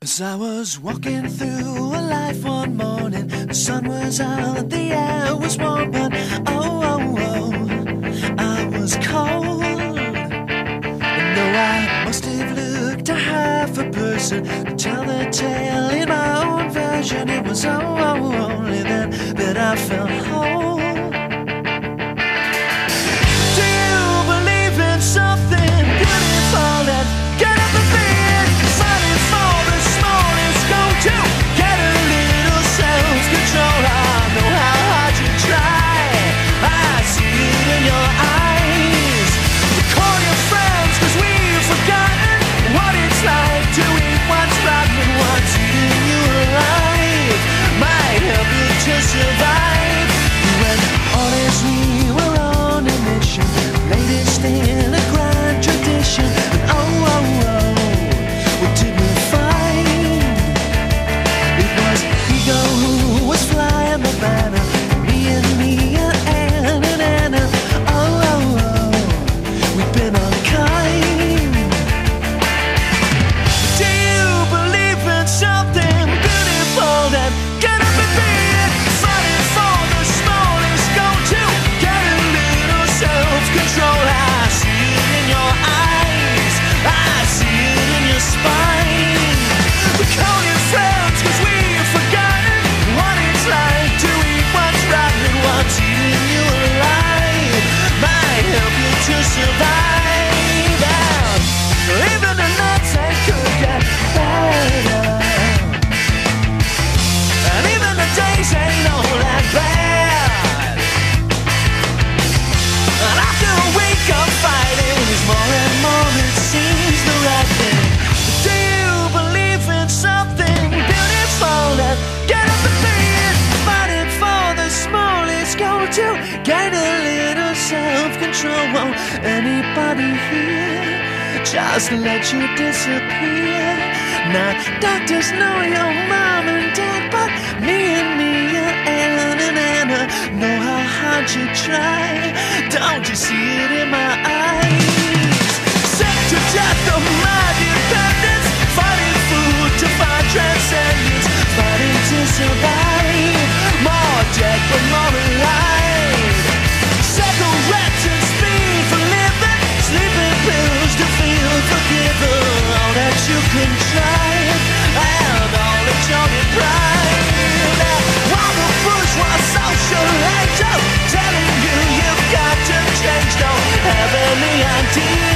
As I was walking through a life one morning, the sun was out, the air was warm, but I was cold. And though I must have looked a half a person to tell the tale in my own version, it was only then that I felt whole. Do you believe in something beautiful that get up and be it? Fighting for the smallest goal to get a little self-control. I know how hard you try, I see it in your eyes. You call your friends cause we've forgotten what it's like to eat what's rotten and what's eating you alive might help you to survive. When honest we were on a mission, latest in a grand tradition, and what did we find? It was ego who was flying the banner, me and Anne and Anna. We've been unkind. Do you believe in something beautiful that get up and be it? Fighting for the smallest goal to get a little self-control. I see it in your eyes, I see it in your spine. We call you friends cause we've forgotten what it's like to eat what's rotten and what's eating you alive might help you to survive. And even the nights they could get better, and even the days ain't all that bad. And after a week of fighting, there's more and more it seems the right thing. Do you believe in something beautiful that get up and be it? Fighting for the smallest goal to gain a little self-control. Won't anybody here just let you disappear? Now doctors know your mom and dad, but me and Anne and Anna know how hard you try. Don't you see it in my eyes? Sick to death of my dependence, fighting food to find transcendence, fighting to survive. More dead but more alive. Cigarettes and speed for living, sleeping pills to feel forgiven. All that you can try, and all that you're deprived. While the bourgeois social angel telling you you've got to change, don't have any idea